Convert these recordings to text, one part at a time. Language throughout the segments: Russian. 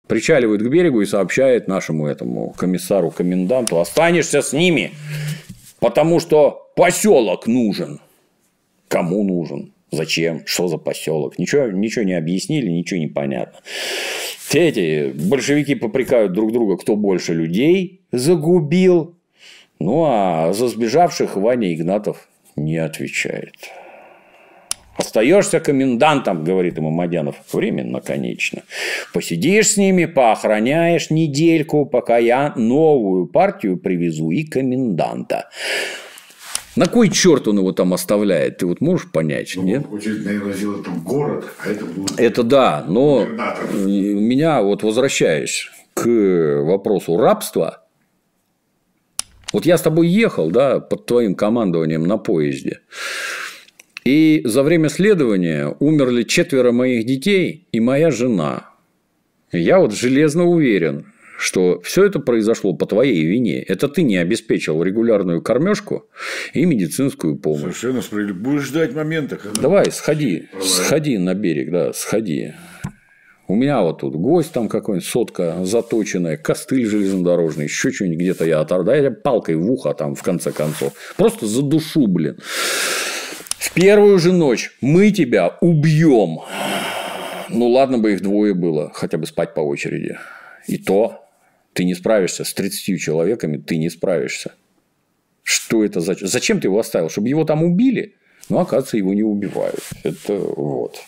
Причаливает к берегу и сообщает нашему этому комиссару, коменданту: останешься с ними, потому что поселок нужен. Кому нужен? Зачем? Что за поселок? Ничего не объяснили, ничего не понятно. Все эти большевики попрекают друг друга, кто больше людей загубил. Ну, а за сбежавших Ваня Игнатов не отвечает. Остаешься комендантом, говорит ему Мамадянов, временно, конечно. Посидишь с ними, поохраняешь недельку, пока я новую партию привезу и коменданта. На кой черт он его там оставляет? Ты вот можешь понять? Ну, нет? Наверное, сделать там город, а это будет... Это да, но у меня, вот возвращаясь к вопросу рабства, вот я с тобой ехал, да, под твоим командованием на поезде, и за время следования умерли 4 моих детей и моя жена. Я вот железно уверен, что все это произошло по твоей вине. Это ты не обеспечил регулярную кормежку и медицинскую помощь. Совершенно справедливо. Будешь ждать момента, когда... Давай, сходи на берег, да, сходи. У меня вот тут гость там какой-нибудь, сотка заточенная, костыль железнодорожный, еще что-нибудь где-то я оторву. Да, я палкой в ухо там, в конце концов. Просто задушу, блин. В первую же ночь мы тебя убьем. Ну, ладно бы их 2 было, хотя бы спать по очереди. И то ты не справишься с 30 человеками, ты не справишься. Что это за... Зачем ты его оставил? Чтобы его там убили? Ну, оказывается, его не убивают. Это вот.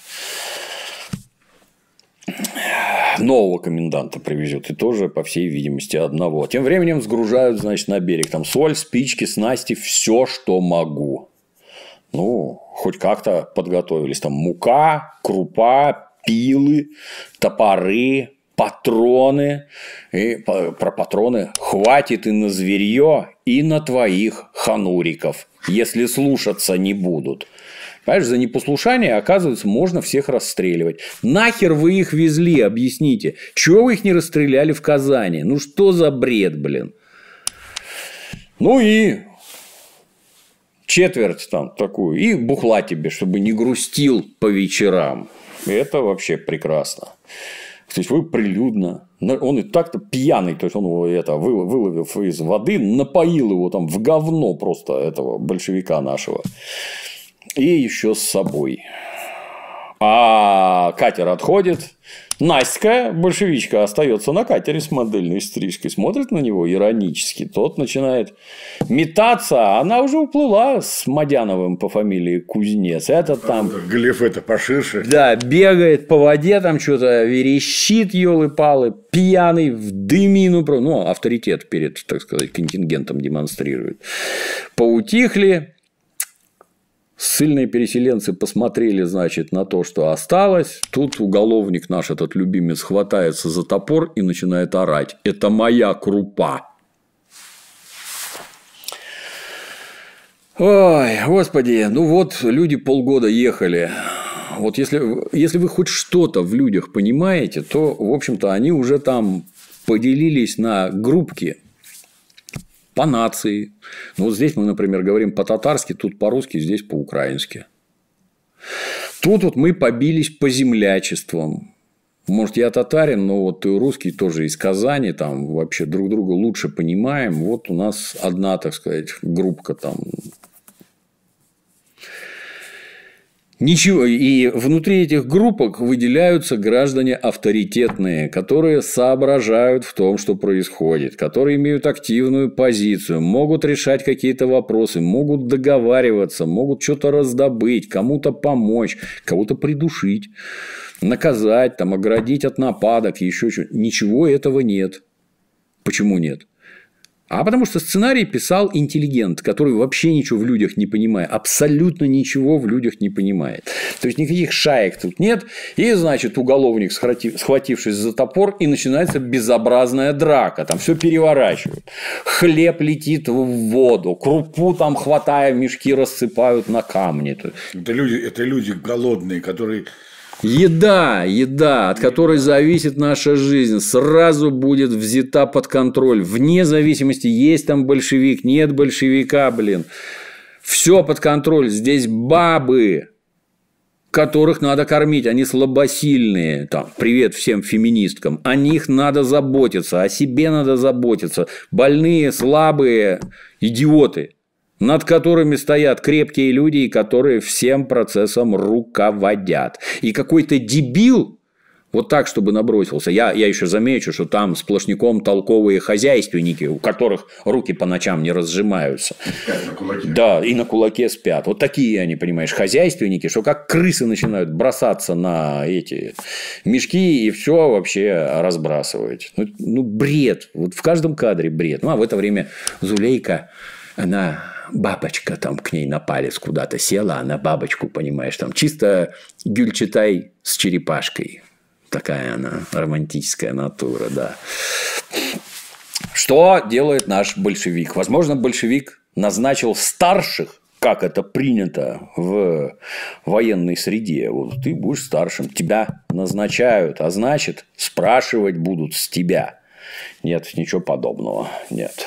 Нового коменданта привезет. И тоже, по всей видимости, одного. Тем временем сгружают, значит, на берег. Там соль, спички, снасти, все, что могу. Ну, хоть как-то подготовились. Там мука, крупа, пилы, топоры, патроны. И про патроны хватит и на зверье, и на твоих хануриков, если слушаться не будут. Понимаешь, за непослушание, оказывается, можно всех расстреливать. Нахер вы их везли, объясните. Чего вы их не расстреляли в Казани? Ну, что за бред, блин? Ну и... четверть там такую, и бухла тебе, чтобы не грустил по вечерам. Это вообще прекрасно. То есть, вы прилюдно, он и так-то пьяный, то есть, он его это, выловив из воды, напоил его там в говно просто этого большевика нашего. И еще с собой. А катер отходит. Настя, большевичка, остается на катере с модельной стрижкой, смотрит на него иронически. Тот начинает метаться, а она уже уплыла с Мадяновым по фамилии Кузнец. Этот там... Глеф это поширше. Да, бегает по воде, там что-то верещит, елы-палы, пьяный, в дымину. Ну, авторитет перед, так сказать, контингентом демонстрирует. Поутихли. Ссыльные переселенцы посмотрели, значит, на то, что осталось. Тут уголовник наш, этот любимец, хватается за топор и начинает орать: это моя крупа. Ой, господи, ну вот люди полгода ехали. Вот если вы хоть что-то в людях понимаете, то, в общем-то, они уже там поделились на группки. По нации. Ну, вот здесь мы, например, говорим по-татарски, тут по-русски, здесь по-украински. Тут вот мы побились по землячествам. Может, я татарин, но вот ты русский тоже из Казани, там вообще друг друга лучше понимаем. Вот у нас одна, так сказать, группка там. Ничего. И внутри этих группок выделяются граждане авторитетные, которые соображают в том, что происходит, которые имеют активную позицию, могут решать какие-то вопросы, могут договариваться, могут что-то раздобыть, кому-то помочь, кого-то придушить, наказать, там, оградить от нападок, еще что-то. Ничего этого нет. Почему нет? А потому что сценарий писал интеллигент, который вообще ничего в людях не понимает. Абсолютно ничего в людях не понимает. То есть, никаких шаек тут нет. И, значит, уголовник, схватившись за топор, и начинается безобразная драка. Там все переворачивают. Хлеб летит в воду. Крупу там, хватая, мешки рассыпают на камни. Это люди голодные, которые... Еда, от которой зависит наша жизнь, сразу будет взята под контроль. Вне зависимости, есть там большевик, нет большевика, блин. Все под контроль. Здесь бабы. которых надо кормить, они слабосильные, там, привет всем феминисткам, о них надо заботиться, о себе надо заботиться, больные, слабые, идиоты, над которыми стоят крепкие люди, которые всем процессом руководят. И какой-то дебил вот так, чтобы набросился. Я еще замечу, что там сплошняком толковые хозяйственники, у которых руки по ночам не разжимаются. Да, и на кулаке спят. Вот такие они, понимаешь, хозяйственники, что как крысы начинают бросаться на эти мешки и все вообще разбрасывать. Ну, бред. Вот в каждом кадре бред. Ну, а в это время Зулейка, она... Бабочка там к ней на палец куда-то села, а на бабочку, понимаешь, там чисто Гюльчатай с черепашкой. Такая она романтическая натура, да. Что делает наш большевик? Возможно, большевик назначил старших, как это принято в военной среде. Вот ты будешь старшим, тебя назначают, а значит, спрашивать будут с тебя. Нет, ничего подобного, нет.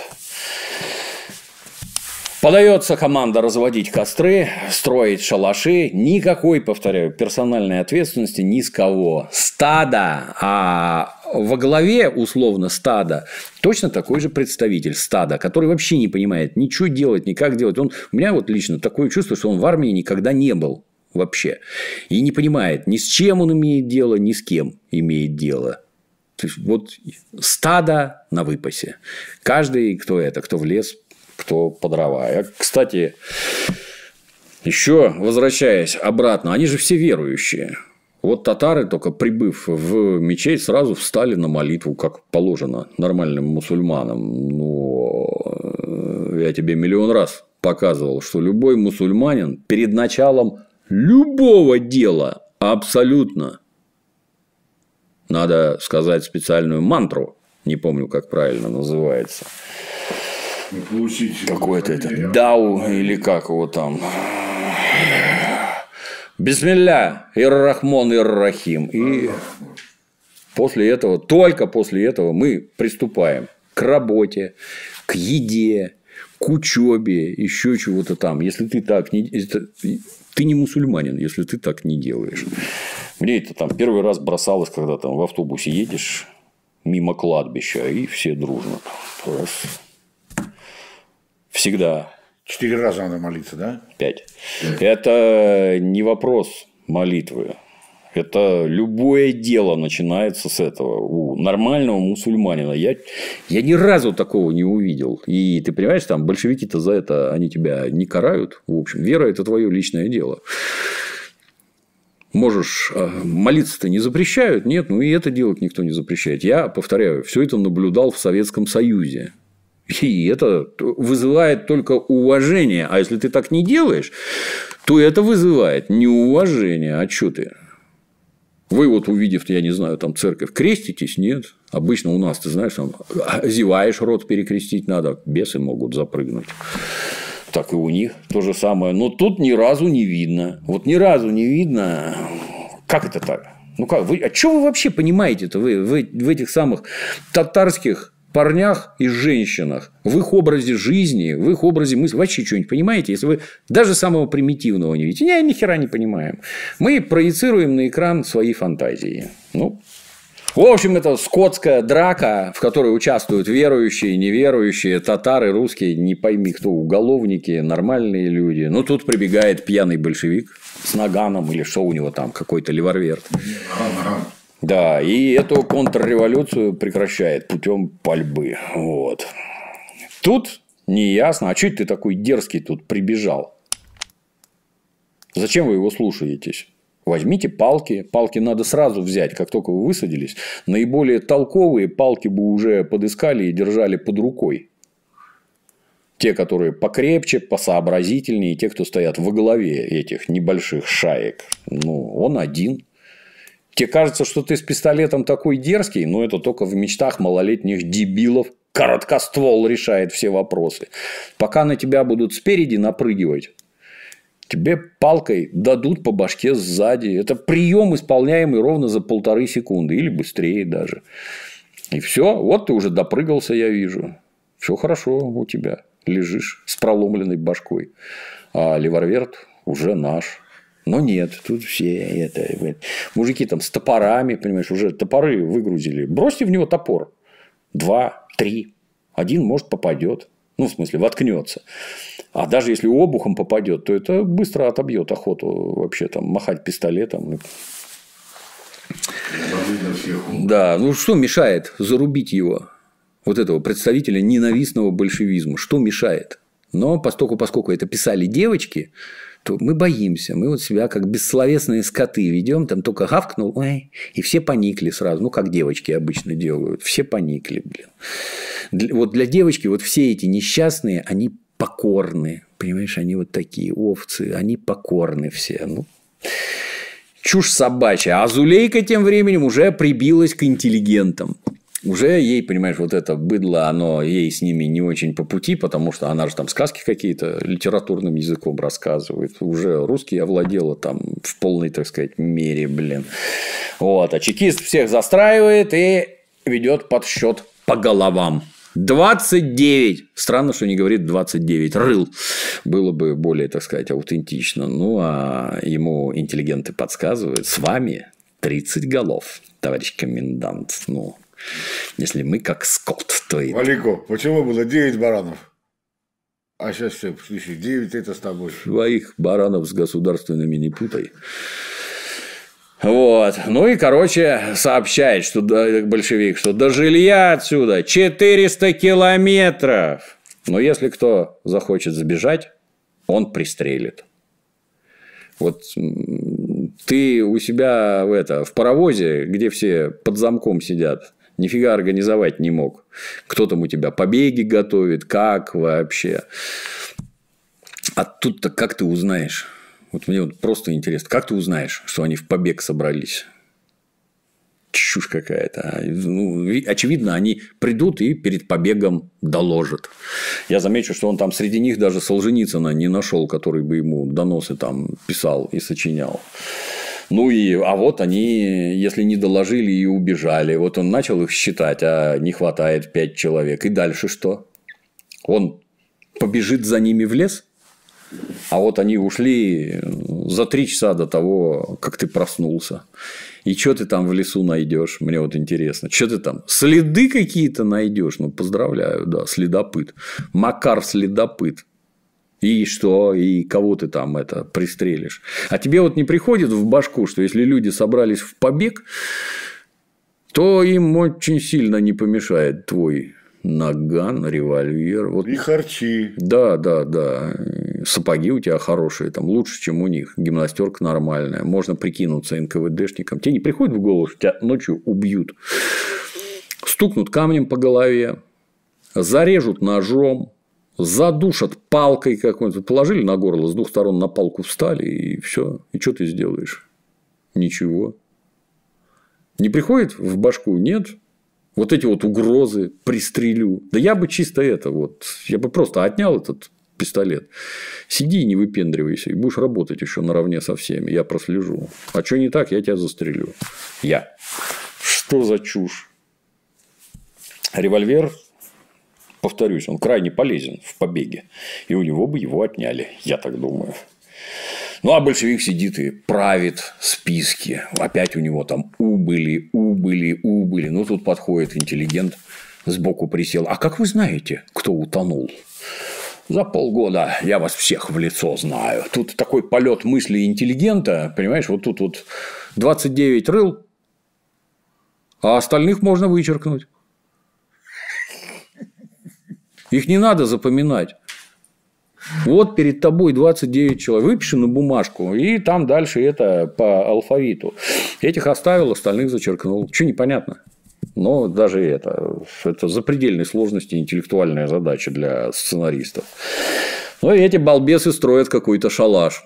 Подается команда разводить костры, строить шалаши. Никакой, повторяю, персональной ответственности ни с кого. Стадо, а во главе, условно, стада точно такой же представитель стада, который вообще не понимает ничего делать, никак делать. У меня вот лично такое чувство, что он в армии никогда не был вообще. И не понимает, ни с чем он имеет дело, ни с кем имеет дело. То есть, вот стадо на выпасе. Каждый, кто в лес, кто по дрова. Кстати, еще возвращаясь обратно, они же все верующие. Вот татары, только прибыв в мечеть, сразу встали на молитву, как положено нормальным мусульманам. Но я тебе миллион раз показывал, что любой мусульманин перед началом любого дела абсолютно, надо сказать специальную мантру, не помню, как правильно называется. Какой-то это Дау или как его там. Бисмилля, ир-Рахмон, ир-Рахим. И после этого, только после этого мы приступаем к работе, к еде, к учебе, еще чего-то там. Если ты так не... Ты не мусульманин, если ты так не делаешь. Мне это там первый раз бросалось, когда там в автобусе едешь мимо кладбища, и все дружно. Раз. Всегда. 4 раза надо молиться, да? 5. Это не вопрос молитвы. Это любое дело начинается с этого. У нормального мусульманина. Я ни разу такого не увидел. И ты понимаешь, там большевики-то за это они тебя не карают. В общем, вера – это твое личное дело. Можешь молиться-то не запрещают, нет, ну и это делать никто не запрещает. Я, повторяю, все это наблюдал в Советском Союзе. И это вызывает только уважение. А если ты так не делаешь, то это вызывает неуважение. А что ты? Вы вот увидев, я не знаю, там церковь, креститесь? Нет. Обычно у нас, ты знаешь, там зеваешь, рот перекрестить надо, бесы могут запрыгнуть. Так и у них то же самое. Но тут ни разу не видно. Вот ни разу не видно. Как это так? Ну как? А что вы вообще понимаете-то вы в этих самых татарских парнях и женщинах, в их образе жизни, в их образе мысли? Вообще что-нибудь понимаете? Если вы даже самого примитивного не видите, ни хера не понимаем. Мы проецируем на экран свои фантазии. Ну, в общем, это скотская драка, в которой участвуют верующие, неверующие, татары, русские, не пойми кто, уголовники, нормальные люди. Ну, тут прибегает пьяный большевик с наганом или что у него там, какой-то леварверт. Да, и эту контрреволюцию прекращает путем пальбы. Вот. Тут неясно, а что ты такой дерзкий тут прибежал? Зачем вы его слушаетесь? Возьмите палки. Палки надо сразу взять, как только вы высадились. Наиболее толковые палки бы уже подыскали и держали под рукой. Те, которые покрепче, посообразительнее, те, кто стоят во главе этих небольших шаек. Ну, он один. Тебе кажется, что ты с пистолетом такой дерзкий, но это только в мечтах малолетних дебилов. Короткоствол решает все вопросы. Пока на тебя будут спереди напрыгивать, тебе палкой дадут по башке сзади. Это прием, исполняемый ровно за 1,5 секунды. Или быстрее даже. И все. Вот ты уже допрыгался, я вижу. Все хорошо у тебя. Лежишь с проломленной башкой. А револьвер уже наш. Но нет, тут все мужики там с топорами, понимаешь, уже топоры выгрузили. Бросьте в него топор. 2, 3. Один, может, попадет. Ну, в смысле, воткнется. А даже если обухом попадет, то это быстро отобьет охоту вообще там махать пистолетом. Да, ну что мешает зарубить его, вот этого представителя ненавистного большевизма? Что мешает? Но поскольку это писали девочки, то мы боимся. Мы вот себя как бессловесные скоты ведем, там только гавкнул, ой, и все поникли сразу. Ну, как девочки обычно делают. Все поникли, блин. Вот для девочки вот все эти несчастные, они покорны. Понимаешь, они вот такие овцы, они покорны все. Ну, чушь собачья. А Зулейка тем временем уже прибилась к интеллигентам. Уже ей, понимаешь, вот это быдло, оно ей с ними не очень по пути, потому что она же там сказки какие-то литературным языком рассказывает. Уже русский овладела там в полной, так сказать, мере, блин. Вот. А чекист всех застраивает и ведет подсчет по головам. 29. Странно, что не говорит 29 рыл. Было бы более, так сказать, аутентично. Ну, а ему интеллигенты подсказывают. С вами 30 голов, товарищ комендант. Ну, если мы как скот, то... Валико, почему было 9 баранов? А сейчас все, 9 это с тобой. Своих баранов с государственными не путай. Вот. Ну и, короче, сообщает, что большевик, что до жилья отсюда 400 километров. Но если кто захочет забежать, он пристрелит. Вот ты у себя в паровозе, где все под замком сидят, нифига организовать не мог. Кто там у тебя побеги готовит, как вообще. А тут-то как ты узнаешь? Вот мне вот просто интересно, как ты узнаешь, что они в побег собрались? Чушь какая-то. Ну, очевидно, они придут и перед побегом доложат. Я замечу, что он там среди них даже Солженицына не нашел, который бы ему доносы там писал и сочинял. Ну и, а вот они, если не доложили и убежали, вот он начал их считать, а не хватает 5 человек. И дальше что? Он побежит за ними в лес? А вот они ушли за 3 часа до того, как ты проснулся. И что ты там в лесу найдешь? Мне вот интересно. Что ты там? Следы какие-то найдешь? Ну, поздравляю, да, следопыт. Макар следопыт. И что? И кого ты там пристрелишь? А тебе вот не приходит в башку, что если люди собрались в побег, то им очень сильно не помешает твой наган, револьвер. Вот. И харчи. Да. Сапоги у тебя хорошие, там лучше, чем у них. Гимнастерка нормальная. Можно прикинуться НКВДшником. Тебе не приходит в голову, что тебя ночью убьют? Стукнут камнем по голове, зарежут ножом, задушат палкой какой-то. Положили на горло, с 2 сторон на палку встали, и все. И что ты сделаешь? Ничего. Не приходит в башку? Нет. Вот эти вот угрозы, пристрелю. Да я бы чисто я бы просто отнял этот пистолет. Сиди и не выпендривайся, и будешь работать еще наравне со всеми. Я прослежу. А что не так, я тебя застрелю. Я. Что за чушь? Револьвер, повторюсь, он крайне полезен в побеге. И у него бы его отняли, я так думаю. Ну, а большевик сидит и правит списки. Опять у него там убыли. Ну, тут подходит интеллигент, сбоку присел. А как вы знаете, кто утонул? За полгода я вас всех в лицо знаю. Тут такой полет мысли интеллигента, понимаешь, вот тут вот 29 рыл, а остальных можно вычеркнуть. Их не надо запоминать. Вот перед тобой 29 человек. Выпиши на бумажку, и там дальше по алфавиту. Этих оставил, остальных зачеркнул. Что непонятно? Но даже это запредельной сложности интеллектуальная задача для сценаристов. Ну, и эти балбесы строят какой-то шалаш.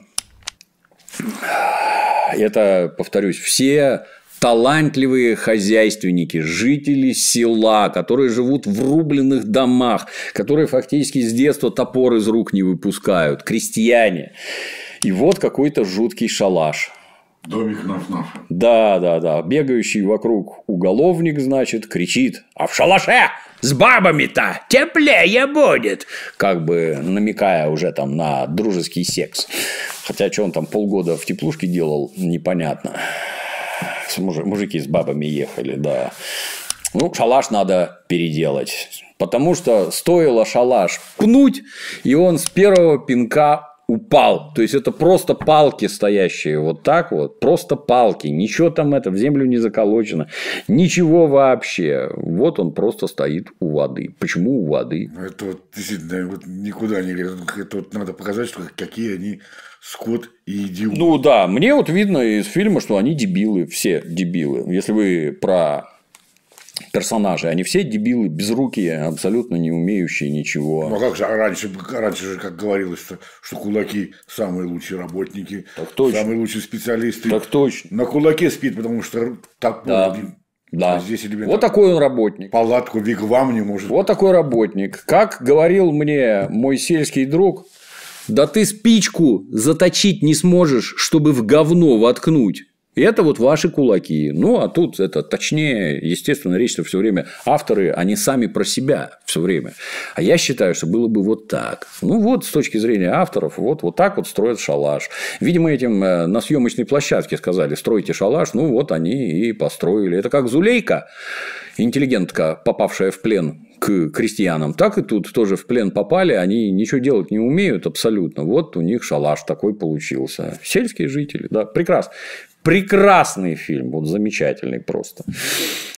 Это, повторюсь, все талантливые хозяйственники, жители села, которые живут в рубленных домах, которые фактически с детства топор из рук не выпускают, крестьяне. И вот какой-то жуткий шалаш. Домик наф-наф. Да. Бегающий вокруг уголовник, значит, кричит: а в шалаше с бабами-то теплее будет. Как бы намекая уже там на дружеский секс. Хотя, что он там полгода в теплушке делал, непонятно. Мужики с бабами ехали, да. Ну, шалаш надо переделать. Потому что стоило шалаш пнуть, и он с первого пинка упал. То есть, это просто палки стоящие вот так вот. Просто палки. Ничего там в землю не заколочено. Ничего вообще. Вот он просто стоит у воды. Почему у воды? Это вот действительно вот никуда не лезет. Это вот надо показать, что какие они скот и идиот. Ну да, мне вот видно из фильма, что они дебилы. Все дебилы. Если вы про персонажи, они все дебилы, безрукие, абсолютно не умеющие ничего. Ну а как же раньше же, как говорилось, что кулаки самые лучшие работники, самые лучшие специалисты. Так точно. На кулаке спит, потому что топор. Да. Да. А здесь вот такой он работник. Палатку, вигвам не может. Вот такой работник. Как говорил мне мой сельский друг, да ты спичку заточить не сможешь, чтобы в говно воткнуть. И это вот ваши кулаки. Ну, а тут это точнее, естественно, речь-то все время авторы, они сами про себя все время. А я считаю, что было бы вот так. Ну, вот с точки зрения авторов, вот так вот строят шалаш. Видимо, этим на съемочной площадке сказали, стройте шалаш, ну, вот они и построили. Это как Зулейка, интеллигентка, попавшая в плен к крестьянам, так и тут тоже в плен попали, они ничего делать не умеют абсолютно. Вот у них шалаш такой получился. Сельские жители, да, прекрасно. Прекрасный фильм, вот замечательный просто.